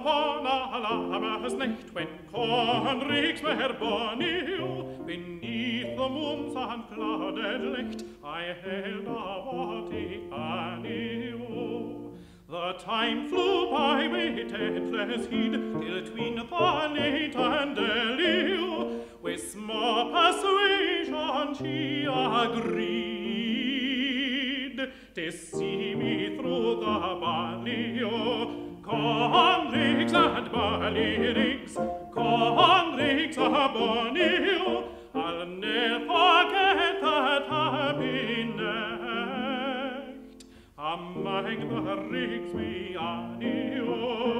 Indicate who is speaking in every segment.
Speaker 1: upon a lammas necht, when Conrix mer bonio, beneath the moon's unclouded licht, I held a watty anio. The time flew by with endless heed, till tween the late and early, with small persuasion she agreed to see me through the barlio. Conrix and Ballyrigs, Conrix a bonio, I'll ne'er forget that happy night among the rigs we anio.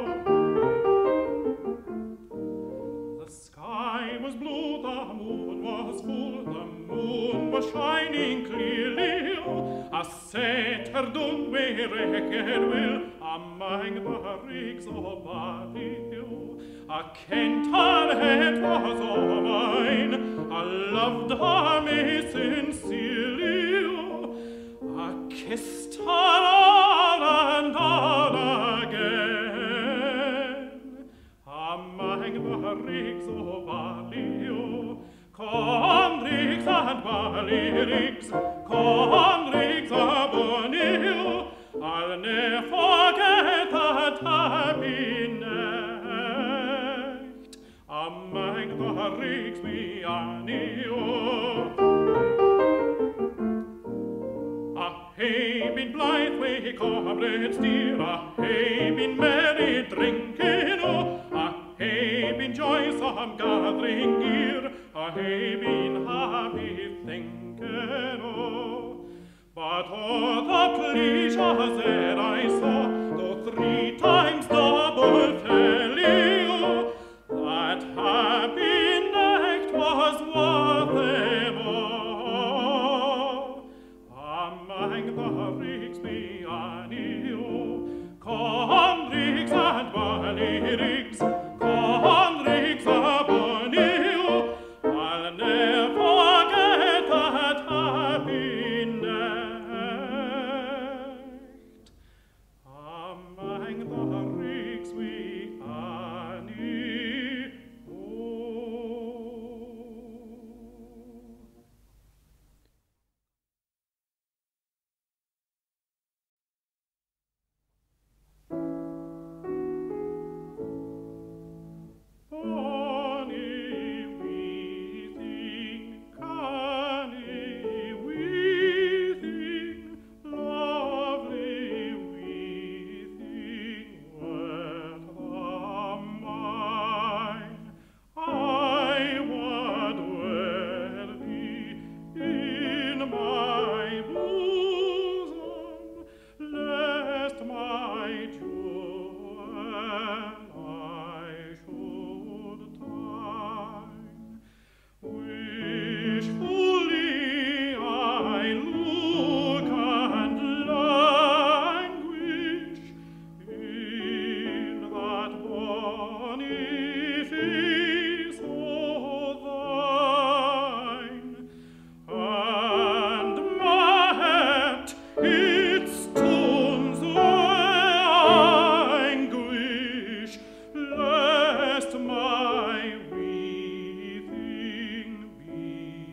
Speaker 1: The sky was blue, the moon was full, the moon was shining clearly. A setter done we reckon will among the rigs of Barrio. A Kenton head was all mine, I loved her me sincerely. I kissed her on and on again among the rigs of Barrio. Conrix and Ballyrigs, Conrix a bonio, I'll ne'er forget that happy night among the rigs we anio. Hey, been blithe way, comrades dear, hey, been merry drinking, hey, been joysome gathering gear, hey, been happy thinking, but all the pleasures that I saw, though 3 times double telling, that happy night was worth them all. Among the rigs we anio, Conrix and Ballyrigs, Conrix a bonio, I'll ne'er forget that happy night among the rigs we anio. Bonny weething, canny weething, lovely weething, worth the mine. I would wear thee in my bosom, lest my jewel I should time. Wishfully I look and languish in that bonny face o' thine, and my heart it stones anguish, lest my weeping be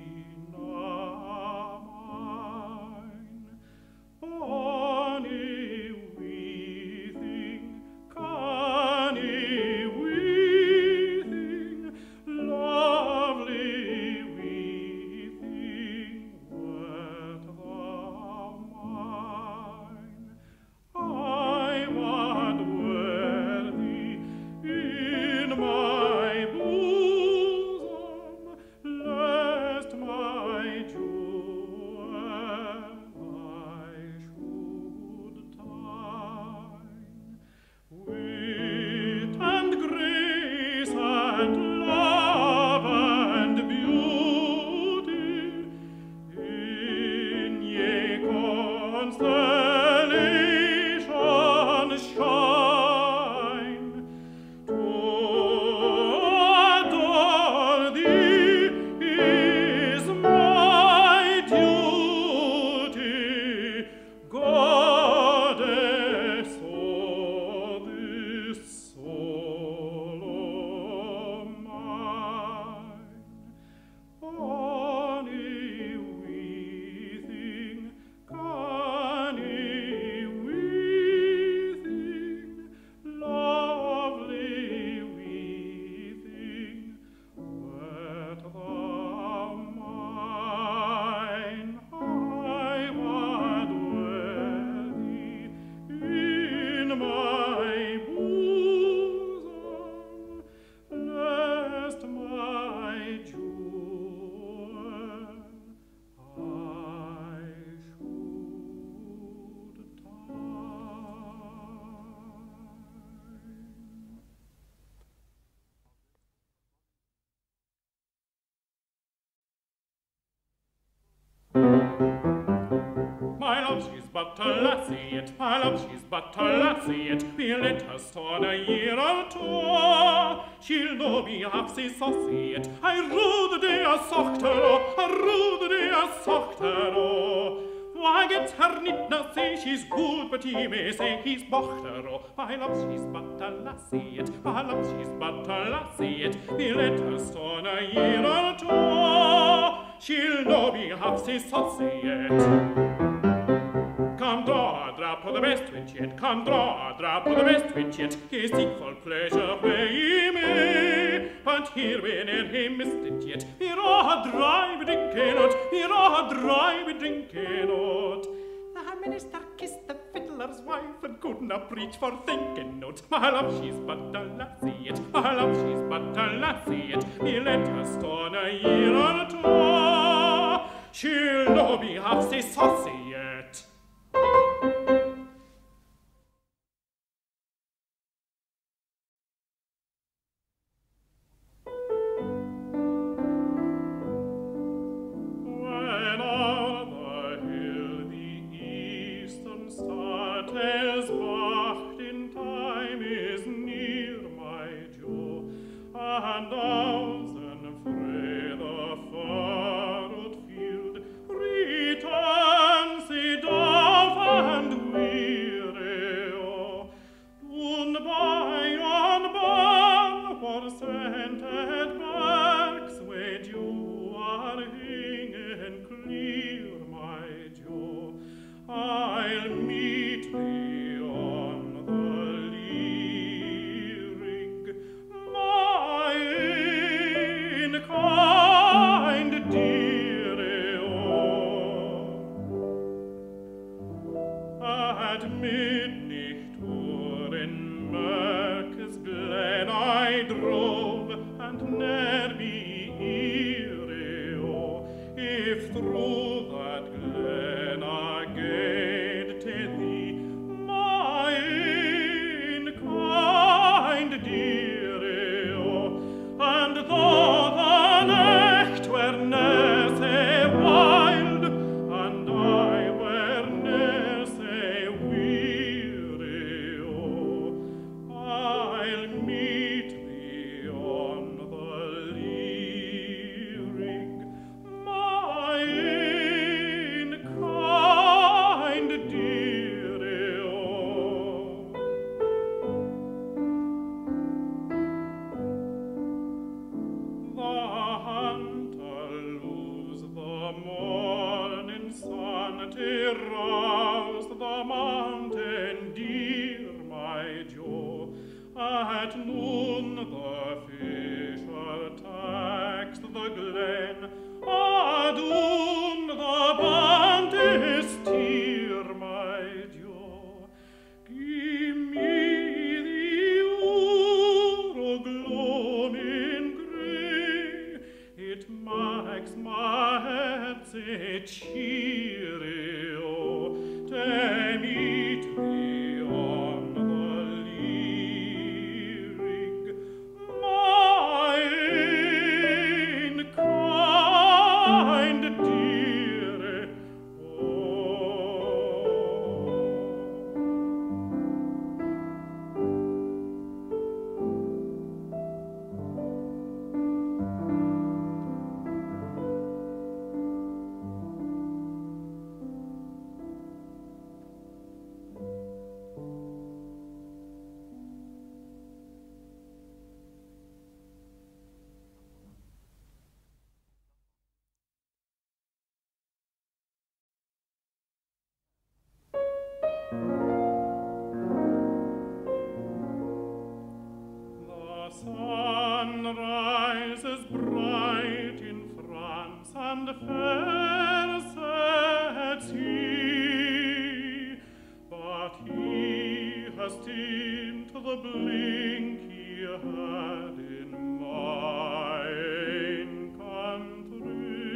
Speaker 1: not mine. Bonny weeping, canny weeping, lovely weeping, worth the mine. I would wear thee in my bosom, lest my jewel I should time. Wit and grace and love and beauty in ye constellation shine. To adore thee is my duty, goddess of this soul. lassie yet, my love, she's but a lassie yet. We let her stand a year or two. She'll no be half sae saucy yet. I rue the day I socked her, oh, I rue the day I socked her, oh. Why gets her nitna say she's good, but he may say he's bocht her, oh. My love, she's but a lassie yet, my love, she's but a lassie yet. We let her stand a year or two. She'll no be half sae saucy yet. Come draw a drop of the best witch yet, come draw a drop of the best witch yet. He seek for pleasure where he may, but here we ne'er he missed it yet. We're all dry with drinking out, we're all dry with drinking out. The minister kissed the fiddler's wife and could not preach for thinking out. My love, she's but a lassie yet, my love, she's but a lassie yet. We let her stand a year or two. She'll no be half sae saucy yet.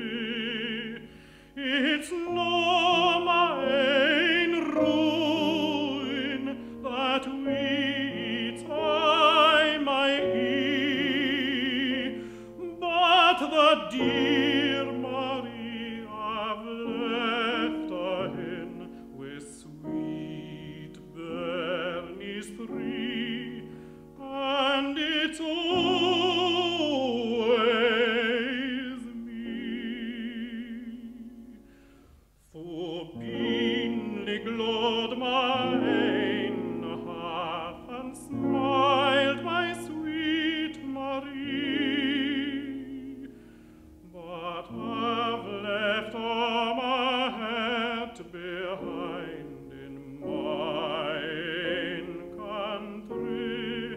Speaker 2: It's no mein Ruhe.
Speaker 1: beamly glowed mine heart, and smiled my sweet Marie. But I've left all my heart behind in mine country.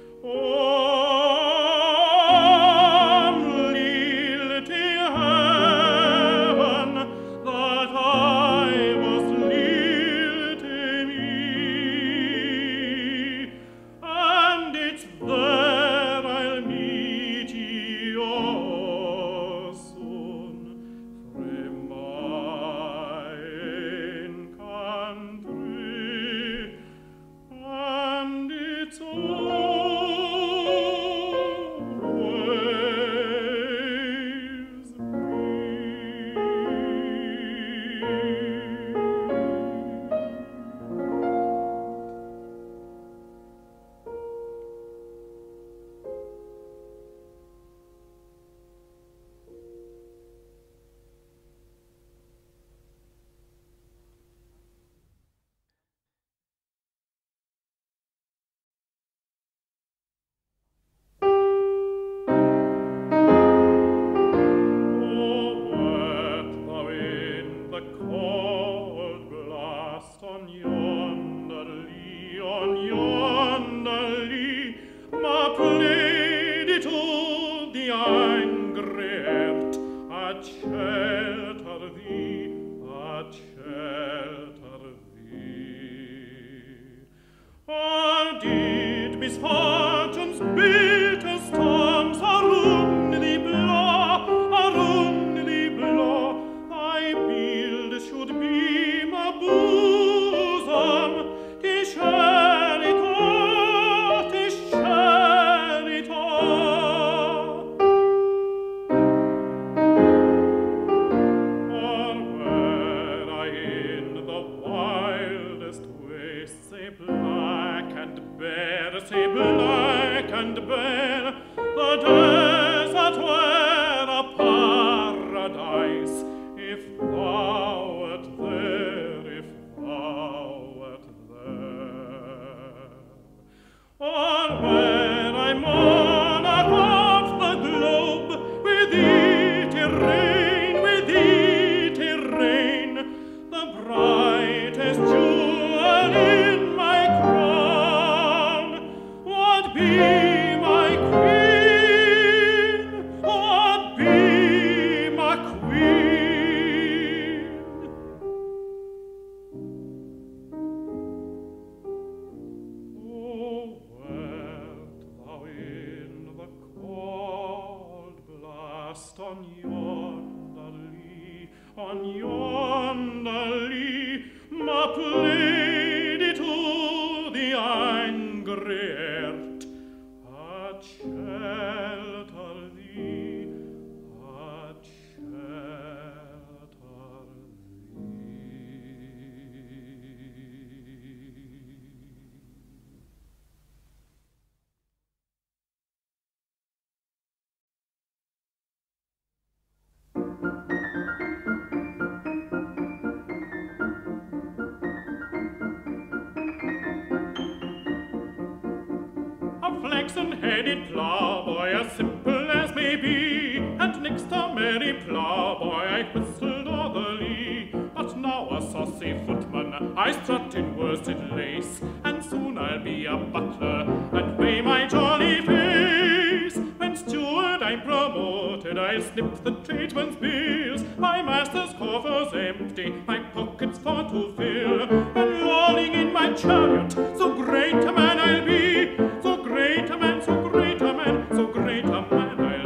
Speaker 1: Flaxen-headed ploughboy, as simple as may be, and next a merry ploughboy I whistled o'er the lea. But now a saucy footman I strut in worsted lace, and soon I'll be a butler and weigh my jolly face. When steward I'm promoted, I'll snip the tradesmen's bills, my master's coffers empty, my pockets for to fill, and rolling in my chariot, so great a man I'll be, so great a man, so great a man, so great a man I'll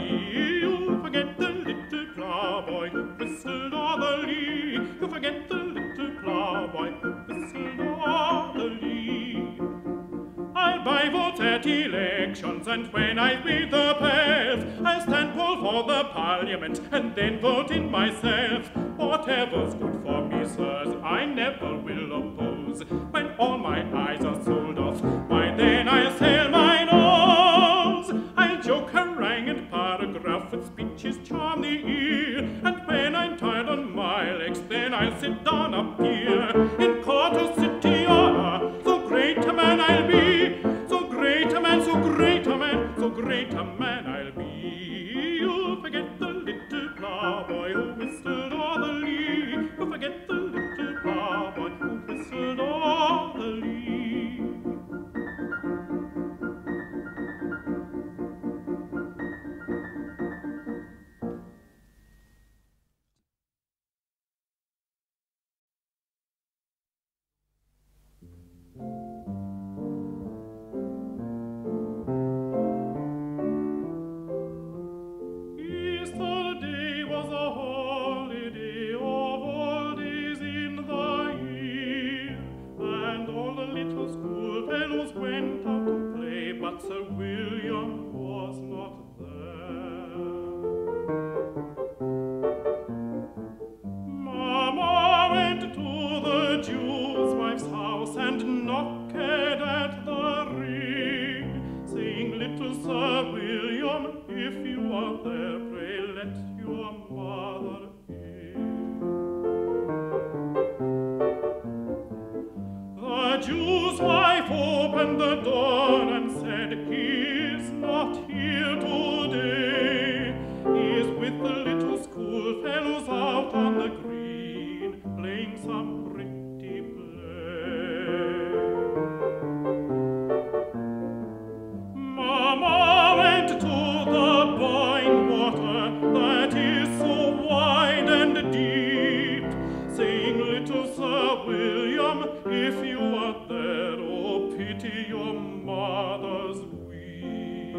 Speaker 1: be. You forget the little ploughboy who whistled o'er the lea, you forget the little ploughboy who whistled o'er the lea. I'll buy votes at elections, and when I beat the pelf, I'll stand poll for the Parliament, and then vote in myself. Whatever's good for me, sirs, I never will oppose. When all my eyes are sold off, why then I'll sell my nose. I'll joke, harangue, and paragraph with speeches charm the ear, and when I'm tired on my legs, then I'll sit down up here in Carter City, so great a man I'll be, so great a man, so great a man, so great a man I'll be. You'll forget the little ploughboy who whistled o'er the lea. You'll forget the little ploughboy who whistled o'er the lea. Yesterday was a holiday of all days in the year, and all the little schoolfellows went out to play, but Sir William was not there. Mamma went to the Jew's wife's house and knocked at the ring, saying, "Little Sir William, if you are there, pray let your mother in." The Jew's wife opened the door and said, "He's not here today. He's with the little schoolfellows out on the green, playing some pretty play." Mamma went to the Boyne Water that is so wide and deep, saying, "Little Sir William, if you are there, oh, pity your mother's weep."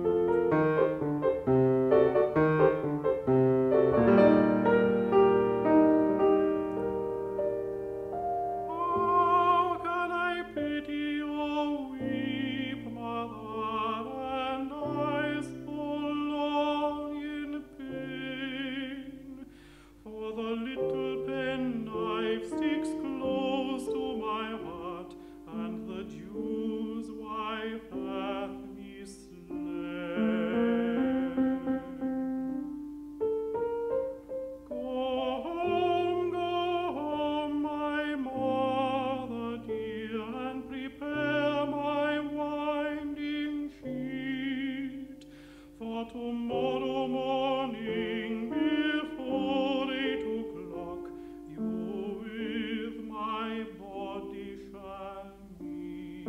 Speaker 1: How can I pity your weep, mother, and eyes so long in pain? For the little penknife sticks close to my heart, and the Jew's wife hath me slain. Go home, my mother dear, and prepare my winding sheet, for tomorrow morning before 8 o'clock you with my body shall meet.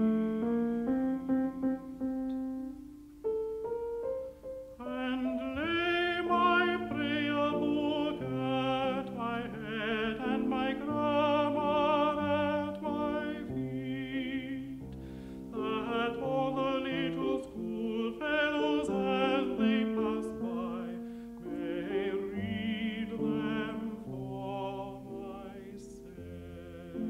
Speaker 1: And lay my prayer book at my head and my grammar at my feet, that all the little schoolfellows as they pass by may read them for my sake.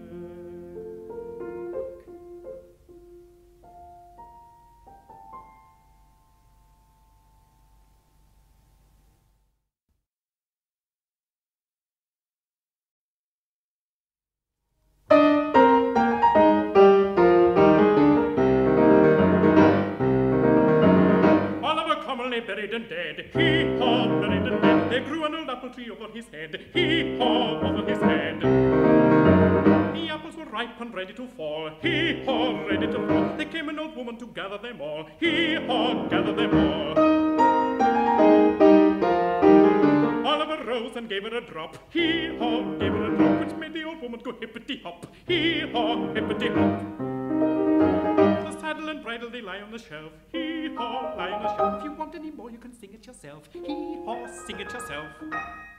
Speaker 1: Oliver Cromwell buried and dead, hee-haw, buried and dead. There grew an old apple tree over his head, hee-haw, over his head. The apples were ripe and ready to fall, hee-haw, ready to fall. There came an old woman to gather them all, hee-haw, gather them all. Oliver rose and gave her a drop, hee-haw, gave her a drop, which made the old woman go hippity-hop, hee-haw, hippity-hop. The saddle and bridle, they lie on the shelf, hee-haw, lie on the shelf. If you want any more, you can sing it yourself, hee-haw, sing it yourself.